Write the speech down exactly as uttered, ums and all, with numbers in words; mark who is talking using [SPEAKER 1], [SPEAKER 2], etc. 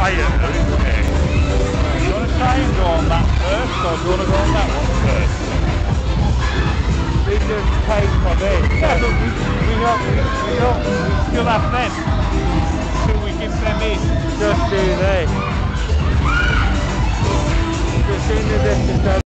[SPEAKER 1] quiet, isn't it? Do you want to try and go on that first, or do you want to go on that one first? We just pay for this. Yeah, but we, we don't, we, we don't, we still have them. Until we give them in. Just do this. As soon as this is done.